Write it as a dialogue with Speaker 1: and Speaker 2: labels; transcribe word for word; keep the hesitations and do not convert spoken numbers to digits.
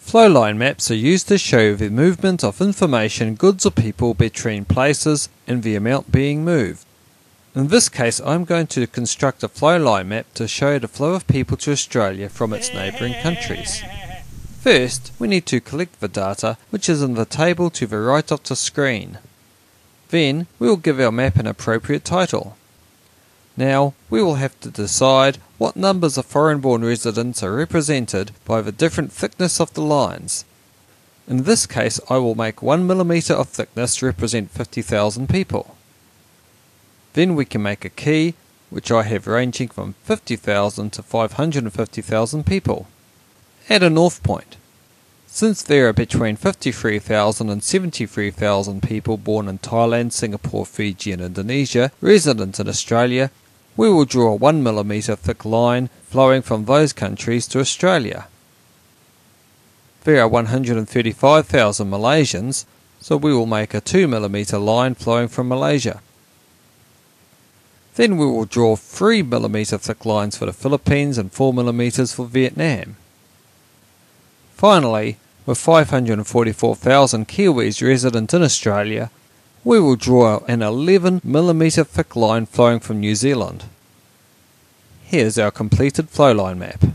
Speaker 1: Flowline maps are used to show the movement of information, goods or people between places and the amount being moved. In this case, I'm going to construct a flowline map to show the flow of people to Australia from its neighbouring countries. First, we need to collect the data, which is in the table to the right of the screen. Then, we will give our map an appropriate title. Now, we will have to decide what numbers of foreign-born residents are represented by the different thickness of the lines. In this case, I will make one millimeter of thickness represent fifty thousand people. Then we can make a key, which I have ranging from fifty thousand to five hundred fifty thousand people. Add a north point. Since there are between fifty-three thousand and seventy-three thousand people born in Thailand, Singapore, Fiji and Indonesia, resident in Australia, we will draw a one millimeter thick line flowing from those countries to Australia. There are one hundred thirty-five thousand Malaysians, so we will make a two millimeter line flowing from Malaysia. Then we will draw three millimeter thick lines for the Philippines and four millimeters for Vietnam. Finally, with five hundred forty-four thousand Kiwis resident in Australia, we will draw an eleven millimeter thick line flowing from New Zealand. Here's our completed flowline map.